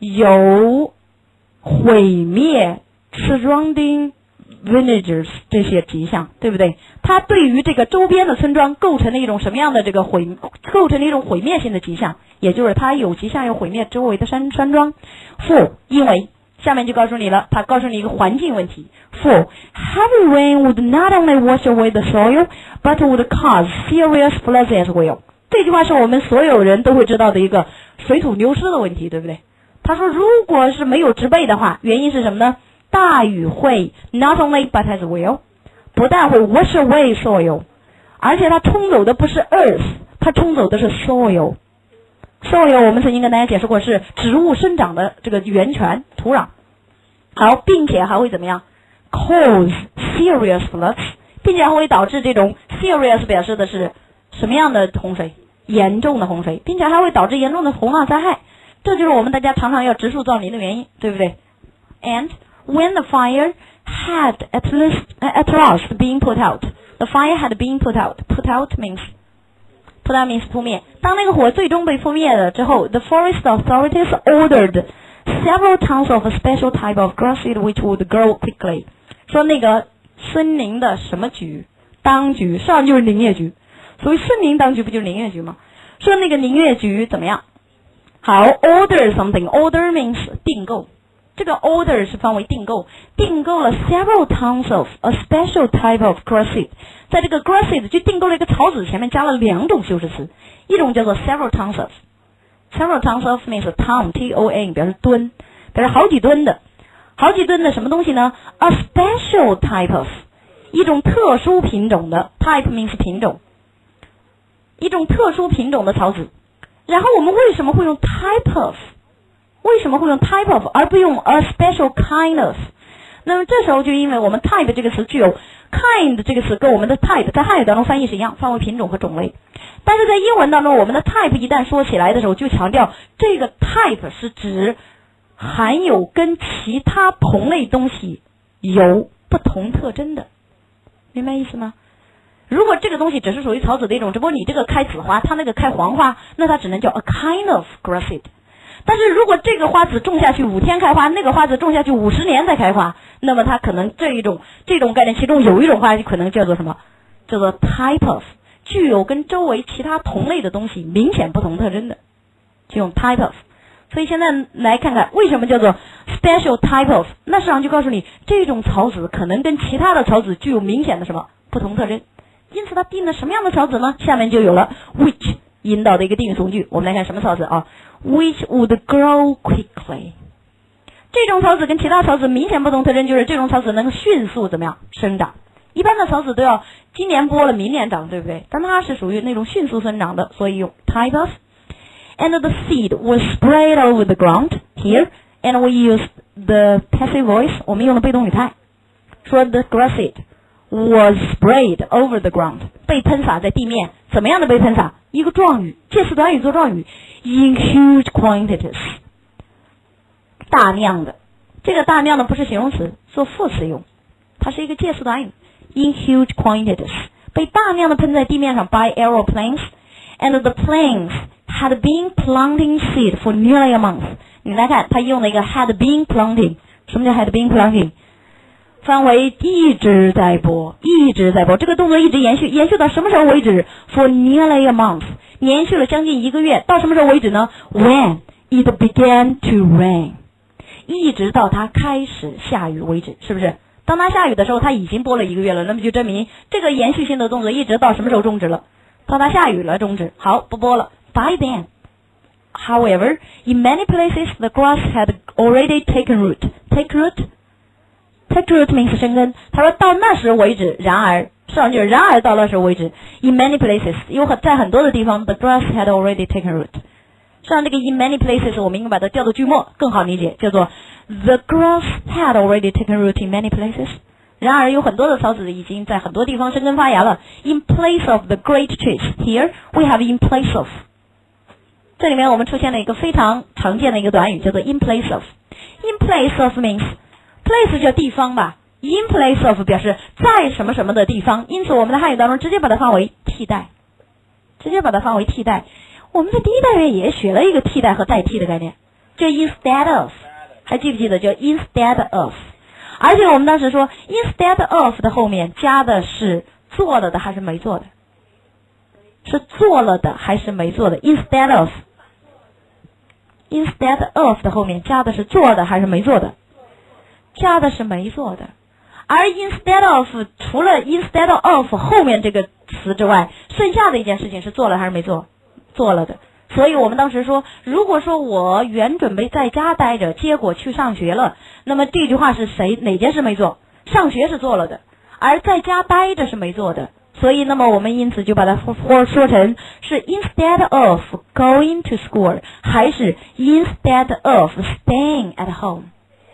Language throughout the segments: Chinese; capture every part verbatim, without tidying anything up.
有毁灭 surrounding villagers 这些迹象，对不对？它对于这个周边的村庄构成了一种什么样的这个毁，构成了一种毁灭性的迹象，也就是它有迹象要毁灭周围的山山庄。For 因为下面就告诉你了，它告诉你一个环境问题。For heavy rain would not only wash away the soil, but would cause serious floods as well。这句话是我们所有人都会知道的一个水土流失的问题，对不对？他说，如果是没有植被的话，原因是什么呢？大雨会 not only but as well， 不但会 wash away soil， 而且它冲走的不是 earth， 它冲走的是 soil。soil 我们曾经跟大家解释过，是植物生长的这个源泉土壤。好，并且还会怎么样 ？cause serious floods， 并且还会导致这种 serious 表示的是什么样的洪水？严重的洪水，并且还会导致严重的洪涝灾害。这就是我们大家常常要植树造林的原因，对不对 ？And when the fire had at least at last been put out, the fire had been put out. Put out means put out means 扑灭。当那个火最终被扑灭了之后 ，the forest authorities ordered several tons of a special type of grass seed which would grow quickly。说那个森林的什么局？当局，实际上就是林业局。所以森林当局不就是林业局吗？说那个林业局怎么样？好 ，order something，order means 订购。这个 order 是翻为订购，订购了 several tons of a special type of grass seed。在这个 grass seed 就订购了一个草籽，前面加了两种修饰词，一种叫做 several tons of。several tons of means ton t o n 表示吨，表示好几吨的，好几吨的什么东西呢 ？a special type of 一种特殊品种的 type means 品种，一种特殊品种的草籽。然后我们为什么会用 type of？ 为什么会用 type of 而不用 a special kind of？ 那么这时候就因为我们 type 这个词具有 kind 这个词跟我们的 type 在汉语当中翻译是一样，翻为品种和种类。但是在英文当中，我们的 type 一旦说起来的时候，就强调这个 type 是指含有跟其他同类东西有不同特征的，明白意思吗？如果这个东西只是属于草籽的一种，只不过你这个开紫花，它那个开黄花，那它只能叫 a kind of grass seed。但是如果这个花籽种下去五天开花，那个花籽种下去五十年再开花，那么它可能这一种这种概念，其中有一种花可能叫做什么？叫做 type of， 具有跟周围其他同类的东西明显不同特征的，就用 type of。所以现在来看看为什么叫做 special type of， 那实际上就告诉你这种草籽可能跟其他的草籽具有明显的什么不同特征。因此它定了什么样的草籽呢？下面就有了 which 引导的一个定语从句。我们来看什么草籽啊 ？Which would grow quickly。这种草籽跟其他草籽明显不同特征就是这种草籽能迅速怎么样生长？一般的草籽都要今年播了明年长，对不对？但它是属于那种迅速生长的，所以用 type of。And the seed was spread over the ground here, and we use the passive voice。我们用的被动语态，说 the grass seed was spread over the ground， 被喷洒在地面。怎么样的被喷洒？一个状语，介词短语做状语 ，in huge quantities， 大量的。这个大量的不是形容词，做副词用，它是一个介词短语 ，in huge quantities， 被大量的喷在地面上 by aeroplanes，and the planes had been planting seed for nearly a month。你来看，它用了一个 had been planting， 什么叫 had been planting？翻为一直在播，一直在播，这个动作一直延续，延续到什么时候为止 ？For nearly a month， 延续了将近一个月，到什么时候为止呢 ？When it began to rain， 一直到它开始下雨为止，是不是？当它下雨的时候，它已经播了一个月了，那么就证明这个延续性的动作一直到什么时候终止了？到它下雨了终止。好，不播了。By then, however, in many places the grass had already taken root. Take root.Take root means 生根。他说到那时为止，然而，实际上就是然而到那时为止。In many places， 有很在很多的地方 ，the grass had already taken root。实际上这个 in many places， 我们应该把它叫做句末，更好理解，叫做 the grass had already taken root in many places。然而有很多的草籽已经在很多地方生根发芽了。In place of the great trees, here we have in place of。这里面我们出现了一个非常常见的一个短语，叫做 in place of。In place of means。place 叫地方吧 ，in place of 表示在什么什么的地方，因此我们在汉语当中直接把它放为替代，直接把它放为替代。我们在第一单元也学了一个替代和代替的概念， 就 instead of， 还记不记得叫 instead of？ 而且我们当时说 instead of 的后面加的是做了的还是没做的？是做了的还是没做的 ？instead of instead of 的后面加的是做的还是没做的？加的是没做的。而 instead of 除了 instead of 后面这个词之外，剩下的一件事情是做了还是没做？做了的。所以我们当时说，如果说我原准备在家待着，结果去上学了，那么这句话是谁哪件事没做？上学是做了的，而在家待着是没做的。所以那么我们因此就把它说说成是 instead of going to school 还是 instead of staying at home。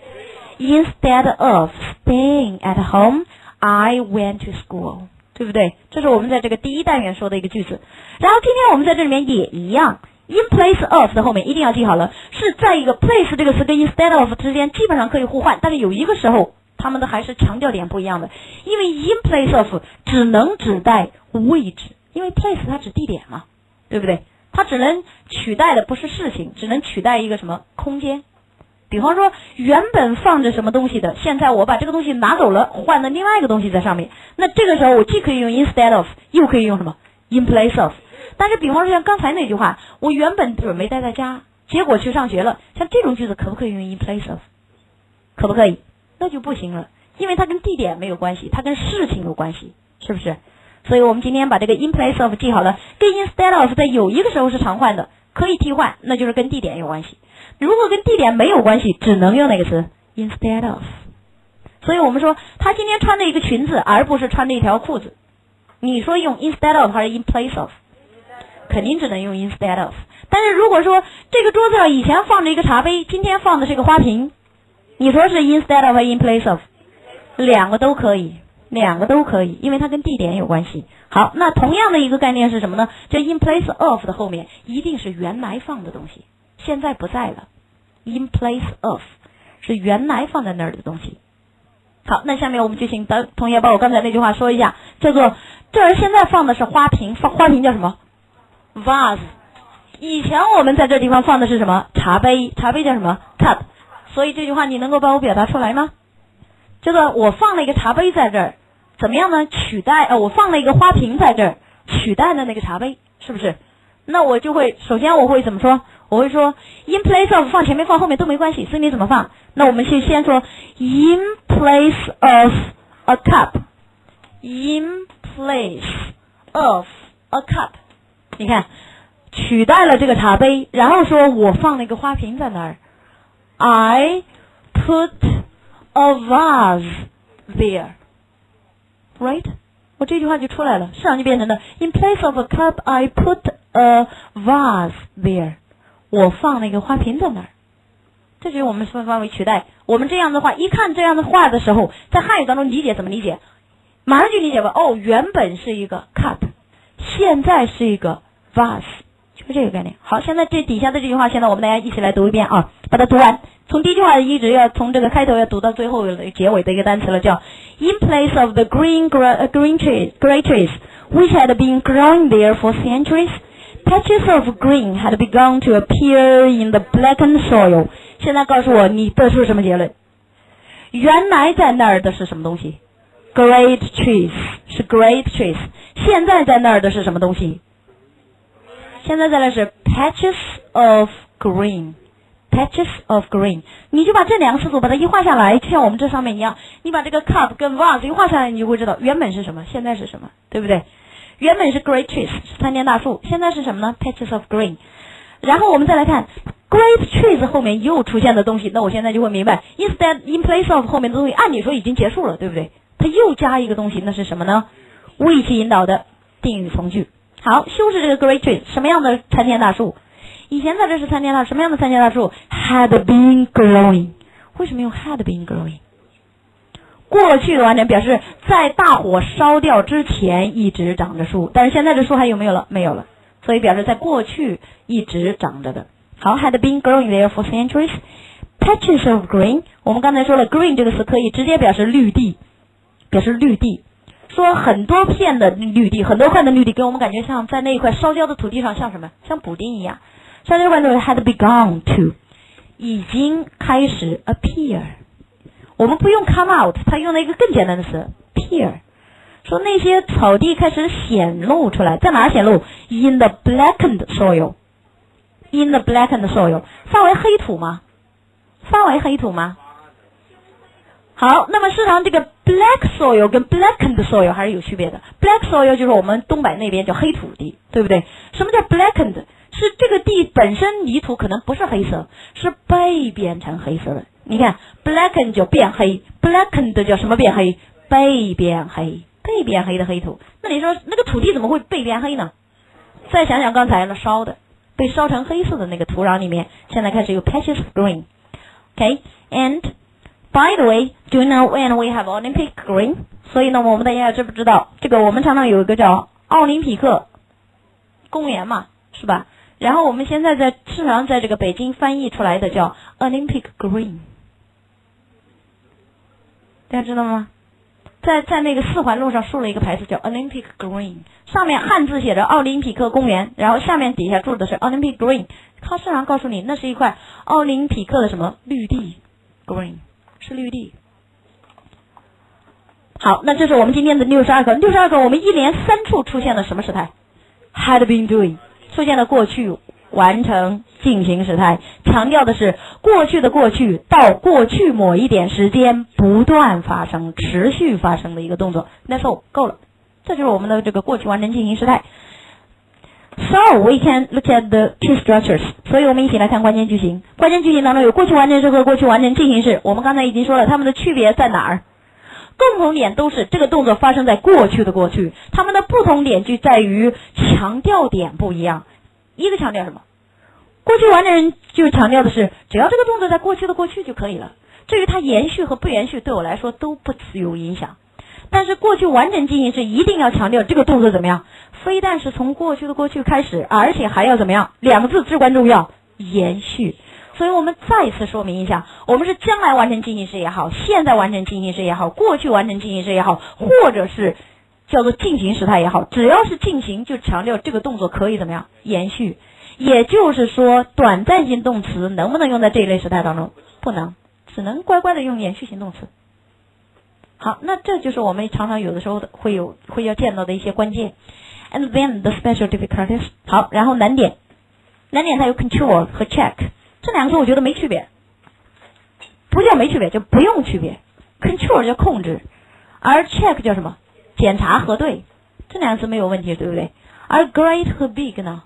Instead of staying at home, I went to school， 对不对？这是我们在这个第一单元说的一个句子。然后今天我们在这里面也一样， in place of 的后面一定要记好了，是在一个 place 这个词跟 instead of 之间基本上可以互换，但是有一个时候他们的还是强调点不一样的，因为 in place of 只能指代位置，因为 place 它指地点嘛，对不对？它只能取代的不是事情，只能取代一个什么空间。比方说原本放着什么东西的，现在我把这个东西拿走了，换了另外一个东西在上面，那这个时候我既可以用 instead of 又可以用什么 in place of。 但是比方说像刚才那句话，我原本准备待在家，结果去上学了，像这种句子可不可以用 in place of？ 可不可以？那就不行了，因为它跟地点没有关系，它跟事情有关系，是不是？所以我们今天把这个 in place of 记好了，跟 instead of 在有一个时候是常换的，可以替换，那就是跟地点有关系。如果跟地点没有关系，只能用哪个词 instead of。 所以我们说他今天穿的一个裙子，而不是穿的一条裤子，你说用 instead of 还是 in place of？ 肯定只能用 instead of。 但是如果说这个桌子上以前放着一个茶杯，今天放的是一个花瓶，你说是 instead of 还是 in place of？ 两个都可以，两个都可以，因为它跟地点有关系。好，那同样的一个概念是什么呢？这 in place of 的后面一定是原来放的东西，现在不在了。 in place of 是原来放在那儿的东西。好，那下面我们就请同学把我刚才那句话说一下，叫做这儿现在放的是花瓶，放花瓶叫什么 vase。 以前我们在这地方放的是什么？茶杯，茶杯叫什么 cup。 所以这句话你能够帮我表达出来吗？这个我放了一个茶杯在这儿，怎么样呢？取代呃，我放了一个花瓶在这儿，取代了那个茶杯，是不是？那我就会首先我会怎么说？我会说 in place of 放前面放后面都没关系，所以你怎么放？那我们去先说 in place of a cup， in place of a cup。 你看取代了这个茶杯，然后说我放了一个花瓶在那儿， I put a vase there， right？ 我这句话就出来了，市场就变成了 in place of a cup I put a vase there， 我放了一个花瓶在那儿。这就是我们分发为取代。我们这样的话一看这样的话的时候，在汉语当中理解怎么理解？马上就理解吧。哦，原本是一个 cup， 现在是一个 vase， 就是这个概念。好，现在这底下的这句话，现在我们大家一起来读一遍啊，把它读完。从第一句话一直要从这个开头要读到最后结尾的一个单词了，叫 in place of the green green trees great trees which had been growing there for centuries, patches of green had begun to appear in the blackened soil。 现在告诉我你得出什么结论？原来在那儿的是什么东西？ Great trees 是 great trees。 现在在那儿的是什么东西？现在在那是 patches of green， patches of green。 你就把这两个词组把它一画下来，就像我们这上面一样，你把这个 cup 跟 vase 一画下来，你就会知道原本是什么，现在是什么，对不对？原本是 great trees 是参天大树，现在是什么呢？ patches of green。 然后我们再来看 great trees 后面又出现的东西，那我现在就会明白 instead in place of 后面的东西按理说已经结束了，对不对？它又加一个东西，那是什么呢？谓其引导的定语从句。好，修饰这个 great trees， 什么样的参天大树？以前在这是参天大树，什么样的参天大树 had been growing。 为什么用 had been growing？ 过去的完整表示在大火烧掉之前一直长着树，但是现在这树还有没有了？没有了，所以表示在过去一直长着的。好， had been growing there for centuries， patches of green， 我们刚才说了 green 这个词可以直接表示绿地，表示绿地，说很多片的绿地，很多块的绿地给我们感觉像在那一块烧焦的土地上像什么？像补丁一样。像这块呢 had begun to 已经开始 appear。我们不用 come out， 它用了一个更简单的词 appear， 说那些草地开始显露出来，在哪显露 ？In the blackened soil。In the blackened soil， 范为黑土吗？范为黑土吗？好，那么事实上这个 black soil 跟 blackened soil 还是有区别的。black soil 就是我们东北那边叫黑土地，对不对？什么叫 blackened？ 是这个地本身泥土可能不是黑色，是被变成黑色的。你看 blackened 就变黑 ，blackened 叫什么变黑？被变黑，被变黑的黑土。那你说那个土地怎么会被变黑呢？再想想刚才了烧的，被烧成黑色的那个土壤里面，现在开始有 patches of green。Okay，and by the way, do you know when we have Olympic Green？ 所以呢，我们大家知不知道这个？我们常常有一个叫奥林匹克公园嘛，是吧？然后我们现在在市场在这个北京翻译出来的叫 Olympic Green， 大家知道吗？在在那个四环路上竖了一个牌子叫 Olympic Green， 上面汉字写着奥林匹克公园，然后下面底下住的是 Olympic Green。靠市场告诉你，那是一块奥林匹克的什么绿地 ，Green 是绿地。好，那这是我们今天的六十二课。六十二课我们一连三处出现了什么时态 ？Had been doing 出现了过去完成进行时态，强调的是过去的过去到过去某一点时间不断发生、持续发生的一个动作。That's all， 够了，这就是我们的这个过去完成进行时态。So we can look at the key structures。所以我们一起来看关键句型。关键句型当中有过去完成时和过去完成进行时。我们刚才已经说了，它们的区别在哪儿？共同点都是这个动作发生在过去的过去，它们的不同点就在于强调点不一样。一个强调什么？过去完成就强调的是，只要这个动作在过去的过去就可以了。至于它延续和不延续，对我来说都不有影响。但是过去完整进行时一定要强调这个动作怎么样？非但是从过去的过去开始，而且还要怎么样？两个字至关重要，延续。所以我们再一次说明一下，我们是将来完成进行时也好，现在完成进行时也好，过去完成进行时也好，或者是叫做进行时态也好，只要是进行就强调这个动作可以怎么样？延续。也就是说，短暂性动词能不能用在这一类时态当中？不能，只能乖乖的用延续性动词。好，那这就是我们常常有的时候会有会要见到的一些关键。And then the special difficulties。好，然后难点，难点它有 control 和 check， 这两个字我觉得没区别，不叫没区别，就不用区别。control 叫控制，而 check 叫什么？检查核对，这两个字没有问题，对不对？而 great 和 big 呢？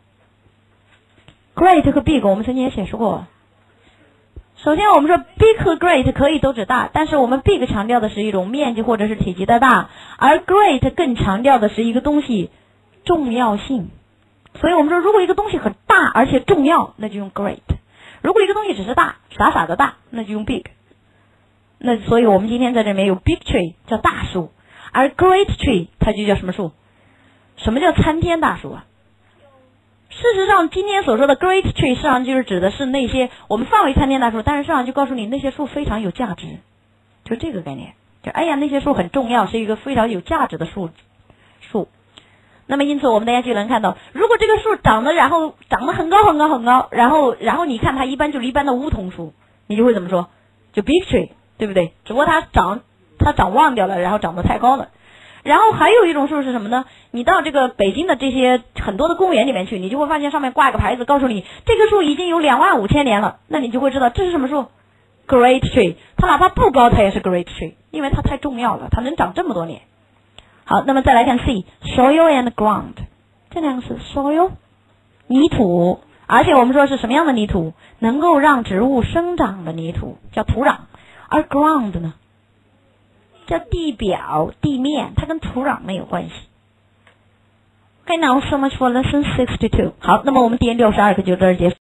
great 和 big 我们曾经也解释过。首先我们说 big 和 great 可以都指大，但是我们 big 强调的是一种面积或者是体积的大，而 great 更强调的是一个东西重要性。所以我们说如果一个东西很大而且重要，那就用 great。 如果一个东西只是大，傻傻的大，那就用 big。 那所以我们今天在这里面有 big tree 叫大树，而 great tree 它就叫什么树？什么叫参天大树啊？事实上今天所说的 great tree 实际上就是指的是那些我们范围参天大树，但是实际上就告诉你那些树非常有价值，就这个概念，就哎呀那些树很重要，是一个非常有价值的树树。那么因此我们大家就能看到，如果这个树长得然后长得很高很高很高，然后然后你看它一般就是一般的梧桐树，你就会怎么说？就 big tree， 对不对？只不过它长它长忘掉了，然后长得太高了。然后还有一种树是什么呢？你到这个北京的这些很多的公园里面去，你就会发现上面挂一个牌子，告诉你这个树已经有两万五千年了，那你就会知道这是什么树 ？Great tree。它哪怕不高，它也是 great tree， 因为它太重要了，它能长这么多年。好，那么再来看 C，soil and ground， 这两个是 soil， 泥土，而且我们说是什么样的泥土？能够让植物生长的泥土叫土壤，而 ground 呢？叫地表、地面，它跟土壤没有关系。Okay, now so much for lesson sixty-two。好，那么我们第六十二课就到这儿结束。